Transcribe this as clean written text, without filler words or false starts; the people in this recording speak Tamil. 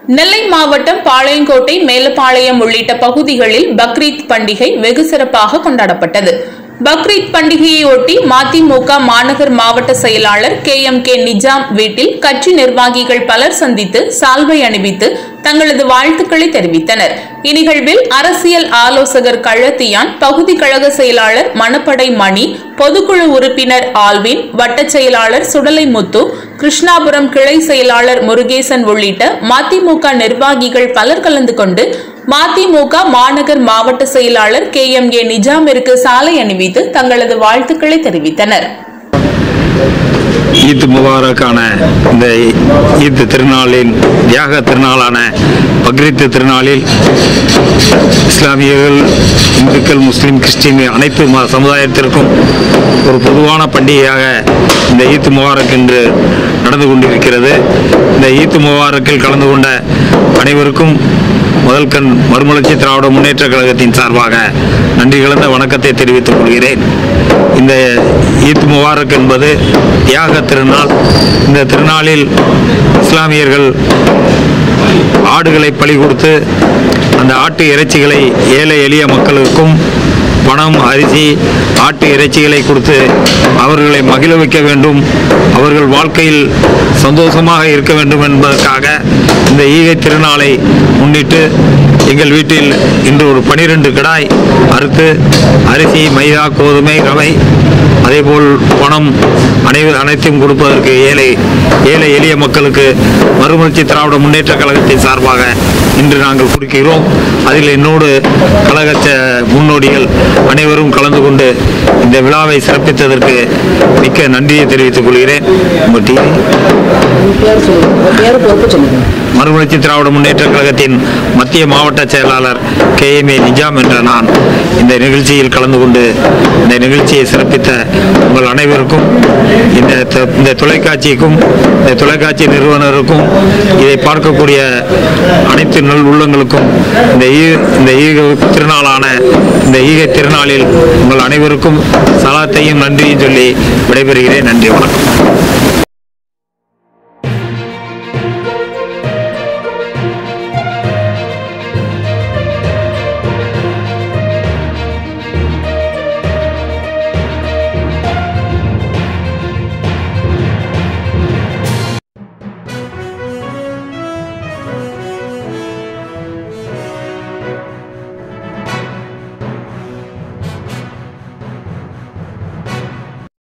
நெல்லை மாவட்டம் பாளையங்கோட்டை, மேலப்பாளையம் உள்ளிட்ட பகுதிகளில் பக்ரீத் பண்டிகை வெகு சிறப்பாக கொண்டாடப்பட்டது. பக்ரீத் பண்டிகையை ஒட்டி மதிமுக மாநகர் மாவட்ட செயலாளர் KMK நிஜாம் வீட்டில் கட்சி நிர்வாகிகள் பலர் சந்தித்து சால்வை அணிவித்து தங்களது வாழ்த்துக்களை தெரிவித்தனர். இந்நிகழ்வில் அரசியல் ஆலோசகர் கள்ளத்தியான், பகுதி கழக செயலாளர் மணப்படை மணி, பொதுக்குழு உறுப்பினர் ஆல்வின், வட்டச் செயலாளர் சுடலை முத்து, கிருஷ்ணாபுரம் கிளை செயலாளர் முருகேசன் உள்ளிட்ட மதிமுக நிர்வாகிகள் பலர் கலந்து கொண்டு மதிமுக மாநகர் மாவட்ட செயலாளர் KMA நிஜாமிற்கு சாலை அணிவித்து தங்களது வாழ்த்துக்களை தெரிவித்தனர். ஈத் முபாரக்கான இந்த ஈத் திருநாளின் தியாக திருநாளான பக்ரீத் திருநாளில் இஸ்லாமியர்கள், இந்துக்கள், முஸ்லீம், கிறிஸ்டின் அனைத்து சமுதாயத்திற்கும் ஒரு பொதுவான பண்டிகையாக இந்த ஈத் முபாரக் என்று நடந்து கொண்டிருக்கிறது. இந்த ஈத் முபாரக்கில் கலந்து கொண்ட அனைவருக்கும் முதல் கண் மறுமலர்ச்சி திராவிட முன்னேற்ற கழகத்தின் சார்பாக நன்றி கலந்த வணக்கத்தை தெரிவித்துக் கொள்கிறேன். இந்த ஈத் முபாரக் என்பது தியாக திருநாள். இந்த திருநாளில் இஸ்லாமியர்கள் ஆடுகளை பலி கொடுத்து அந்த ஆட்டு இறைச்சிகளை ஏழை எளிய மக்களுக்கும் பணம், அரிசி, ஆட்டு இறைச்சிகளை கொடுத்து அவர்களை மகிழ வைக்க வேண்டும், அவர்கள் வாழ்க்கையில் சந்தோஷமாக இருக்க வேண்டும் என்பதற்காக இந்த ஈகை திருநாளை முன்னிட்டு எங்கள் வீட்டில் இன்று ஒரு 12 கிடாய் அறுத்து அரிசி, மைதா, கோதுமை, ரவை, அதேபோல் பணம் அனைத்தையும் கொடுப்பதற்கு ஏழை எளிய மக்களுக்கு மறுமலர்ச்சி திராவிட முன்னேற்ற கழகத்தின் சார்பாக இன்று நாங்கள் கொடுக்கிறோம். அதில் என்னோடு கழக முன்னோடிகள் அனைவரும் கலந்து கொண்டு இந்த விழாவை சிறப்பித்ததற்கு மிக்க நன்றியை தெரிவித்துக் கொள்கிறேன். மறுமலர்ச்சி திராவிட முன்னேற்ற கழகத்தின் மத்திய மாவட்ட செயலாளர் KMA நிஜாம் என்ற நான் இந்த நிகழ்ச்சியில் கலந்து கொண்டு இந்த நிகழ்ச்சியை சிறப்பித்த உங்கள் அனைவருக்கும், இந்த தொலைக்காட்சிக்கும், இந்த தொலைக்காட்சி நிறுவனருக்கும், இதை பார்க்கக்கூடிய அனைத்து நல் உள்ளங்களுக்கும் இந்த ஈகை திருநாளான இந்த ஈகை திருநாளில் உங்கள் அனைவருக்கும் சலாத்தையும் நன்றியும் சொல்லி விடைபெறுகிறேன். நன்றி, வணக்கம்.